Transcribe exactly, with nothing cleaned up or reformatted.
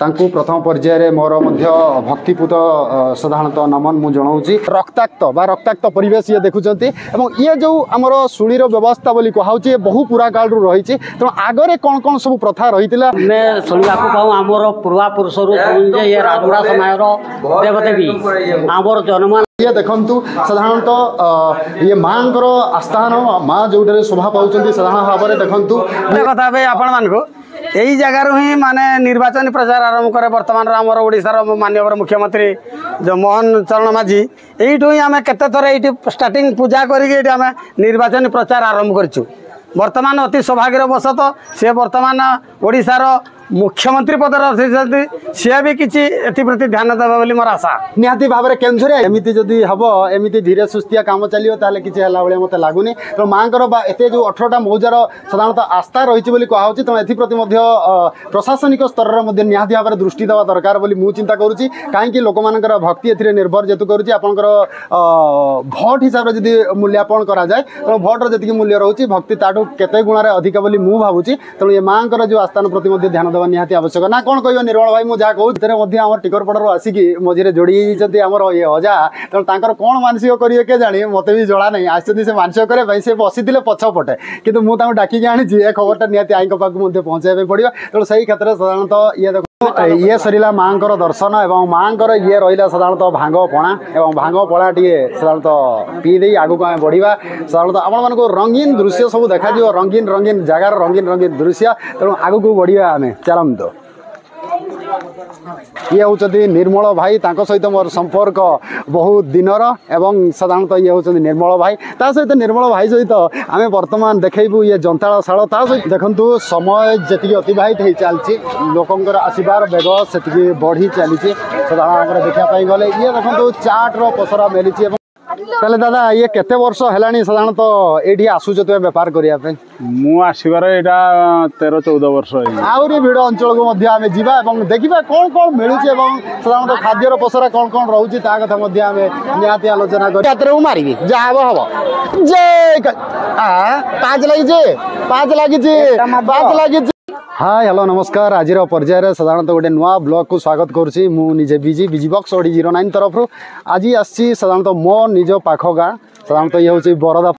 तांकु प्रथम पर्यायर मोर मध्य भक्तिपूत साधारणतः नमन मु जनाऊँगी रक्ताक्त बा रक्ताक्त परिवेश ये देखुंत ये जो आमर शुणीर व्यवस्था बोली कहुचे बहु पुरा काल रही तेणु आगरे कौन कौन सब प्रथा रही शुणा पाऊँ आमर पूर्वा पुरुष ये राजुड़ा समय देवदेवी आमर जन्म ये देखु साधारणतः ये माँ आस्थान माँ जो शोभा पाँच साधारण भाव में देखु कथा आपण मानक यही जगार ही माने निर्वाचन प्रचार आरंभ करे बर्तमान आमर ओडिशार माननीय मुख्यमंत्री जो मोहन चरण माझी यहीठू ही आम केते थर ये स्टार्टिंग पूजा करके आम निर्वाचन प्रचार आरंभ करूँ बर्तमान अति सौभाग्यर बसत सी बर्तमान ओडिशार मुख्यमंत्री पद सी भी किसी प्रति ध्यान देवा बोली मोर आशा निहाती भाव में केन्दुर एमती जदि हम एमती धीरे सुस्थिया कम चलो ताले किसी है भाई मत लगुनि तो माँ एत जो अठरटा मौजार साधारणतः आस्था रही कहूँ तेणु एप्रति प्रशासनिक स्तर में निहाती भाव में दृष्टि देवा दरकार बोली मु चिंता करुँची कहीं लोक मान भक्ति ए निर्भर जेतु करुँची आपंकर भोट हिसाब से जदि मूल्यापन कराए तेणु भोटर जी मूल्य रोचे भक्ति ताठू केते गुण अधिक बोली मु भावुची तेणु ये माँ जो आस्थान प्रति ध्यान देवा निहाती आवश्यक ना कौन कह निर्मल भाई मुझे कहूँ टिकरपड़ार आसिकी मझे जोड़ी आमर ये अजा तेणु कौन मानसिक करेंगे के जानी मत भी जड़ा नहीं आसती से मानसिक करने से बसी पछपटे कि मुझे डाकिकी आनी ए खबरटा निहाती आई पाक पहुँचाई पड़ो तेणु से क्षेत्र में साधारणतः ये देखो ये सरला माँ दर्शन एवं माँ ये रहा साधारणतः भांग पणा एवं भांग पणा टी साधारणतः पीदे आगू आम बढ़ा साधारणतः आपण मानक रंगीन दृश्य सब देखा रंगीन रंगीन जगार रंगीन रंगीन दृश्य तेणु आगू बढ़िया आम चलत ये हूँ निर्मल भाई सहित मोर संपर्क बहुत दिनर एवं साधारणतः ये हूँ निर्मल भाई ता सहित निर्मल भाई सहित आम बर्तमान देखू ये जंताड़ शाल ता सहित देखु समय जी अतिवाहित हो चलती लोकंर आसबार बेग से बढ़ी चली साधारण देखापी गले ये देखो चाट्र पसरा मिली ताले दादा ये केते वर्ष है साधारणतः ये आसूच तुम बेपार करने मुसबार यहाँ तेरह चौदह वर्ष आहरी भिड़ अंचल को आम जा देखा कौन कौन मिलूँ साधारणतः खाद्यर पसरा कौन कौन रोचे कथा निहाती आलोचना कर मारि जहाँ हम हम जे पाँच लगी पाँच लगी पाँच लगी हाय हेलो नमस्कार आज पर्यायर साधारणतः गोटे नुआ ब्लॉग को स्वागत करुँची मुझे busy busy box OD zero nine तरफ आज आसी साधारणतः मो निज पाख गाँ साधारणतः ये हूँ बरदा